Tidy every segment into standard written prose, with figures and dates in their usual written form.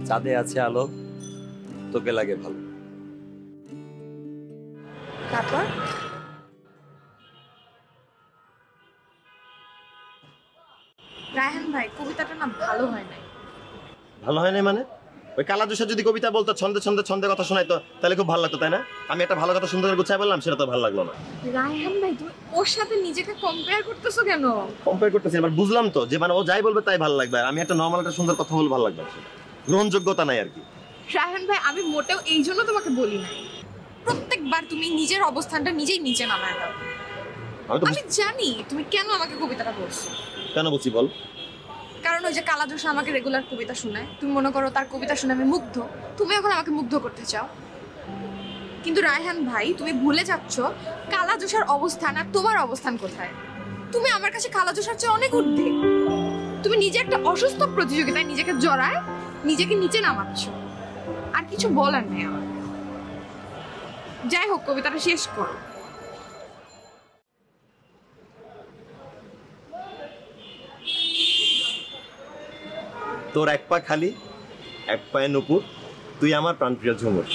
চাঁদে আছে আলো, তোকে লাগে ভালো। তারপর রায়হান ভাই কবিতাটা না ভালো হয় নাই। ভালো হয় নাই মানে? ওই কালা জোসা যদি কবিতা বলতো, ছন্দে ছন্দে ছন্দে কথা শোনাইতো, তাহলে খুব ভালো লাগতো, তাই না? আমি একটা ভালো কথা সুন্দর করে গুছাই বললাম, সেটা তো ভালো লাগলো না। রায়হান ভাই তুমি ওর সাথে নিজেকে কম্পেয়ার করতেছো কেন? কম্পেয়ার করতেছি এবার বুঝলাম তো, যে মানে ও যাই বলবে তাই ভালো লাগবে, আমি একটা নর্মাল একটা সুন্দর কথা বলবো ভালো লাগবে, গ্রহণযোগ্যতা নাই আর কি। রায়হান ভাই আমি মোটেও এই জন্য তোমাকে বলি নাই, প্রত্যেকবার তুমি নিজের অবস্থানটা নিজেই নিচে নামায় দাও। আমি জানি তুমি কেন আমাকে কবিতাটা বলছো। কেন বলছি বল? কারণ ওই যে কালা জোসা আমাকে রেগুলার কবিতা শোনায়, তুমি মনে করো তার কবিতা শুনে আমি মুগ্ধ, তুমি এখন আমাকে মুগ্ধ করতে চাও। কিন্তু রায়হান ভাই তুমি ভুলে যাচ্ছ কালা জোসার অবস্থান আর তোমার অবস্থান কোথায়। তুমি আমার কাছে কালা জোসার চেয়ে অনেক ঊর্ধ্বে। তুমি নিজে একটা অসুস্থ প্রতিযোগিতায় নিজেকে জড়ায় নিজেকে নিচে নামাচ্ছ। আর কিছু বলার নেই আমার। যাই হোক কবিতাটা শেষ করো। তোর এক পা খালি, এক পায়ে নুপুর, তুই আমার প্রাণপ্রিয় ঝুমুর।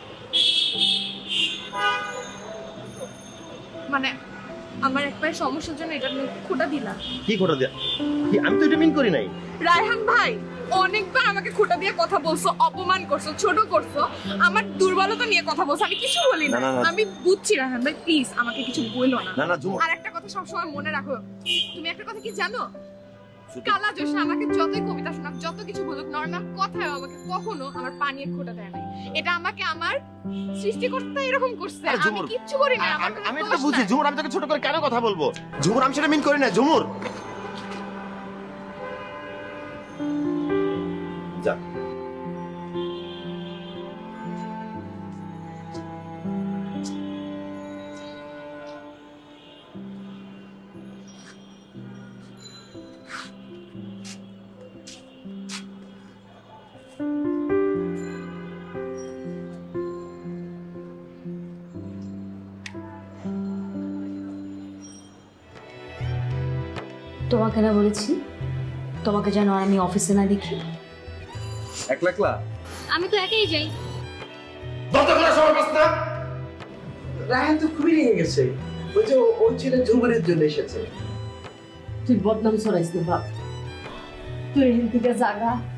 মানে আমার এক পায়ে সমস্যার জন্য এটা নিয়ে খোঁটা দিলা? কি খোঁটা দিয়া? কি আমি তো এটা মিন করি নাই। রায়হান ভাই অনেকবার আমাকে খোঁটা দিয়ে কথা বলছো, অপমান করছো, ছোট করছো, আমার দুর্বলতা নিয়ে কথা বলছো, আমি কিছু বলি না। আমি বুঝছি রায়হান ভাই, প্লিজ আমাকে কিছু বলো না। আর একটা কথা সবসময় মনে রাখো, তুমি একটা কথা কি জানো, কালা জোসা আমাকে যতই কবিতা শোনাক, যত কিছু বলুক, নর্মাল কথায় আমাকে কখনো আমার পা নিয়ে খোঁটা দেয় নাই। এটা আমাকে আমার সৃষ্টিকর্তা এরকম করছে, আমি কিচ্ছু করি না। আমি তো বুঝি ঝুমুর, আমি তোকে ছোট করে কেন কথা বলবো? ঝুমুর আমি সেটা মিন করি না। ঝুমুর যা। তোমাকে না বলেছি তোমাকে যেন আর আমি অফিসে না দেখি। একলা একলা আমি তো একাই যাই। রায়হান তো খুবই রেগে গেছে, ওই যে ওই ছেলে ঝুমুরের জন্য এসেছে। তুই বদনাম ছড়াইস না বাপ, তুই এখান থেকে জাগা।